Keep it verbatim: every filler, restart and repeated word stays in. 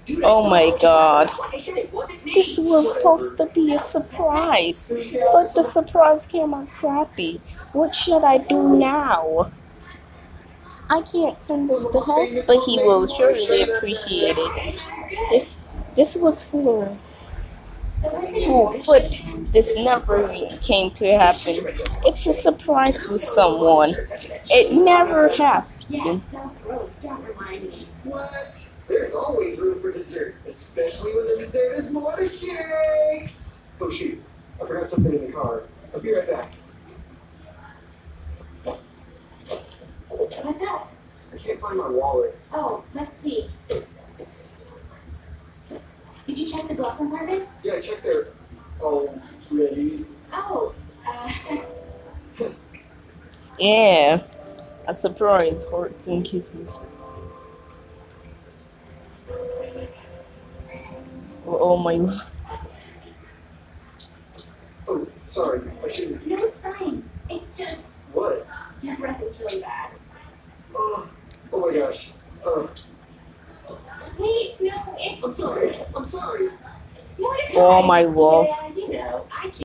Oh my god. This was supposed to be a surprise, but the surprise came out crappy. What should I do now? I can't send this to him, but he will surely appreciate it. This this was for Oh, but this never came to happen. It's a surprise for someone. It never happened. What? There's always room for dessert, especially when the dessert is water shakes. Oh shoot, I forgot something in the car. I'll be right back. What's up? I can't find my wallet. Oh, let's see. Did you check the glove compartment? Yeah, I checked there. Oh, ready? Oh, uh... Yeah, a surprise, hearts and kisses. Oh my. Oh, sorry. I shouldn't. No, it's fine. It's just... What? Your breath is really bad. Oh, oh my gosh. Uh, Wait, no, it's... I'm sorry. I'm sorry. Mordecai! Oh my wolf. Yeah, you know, I can't...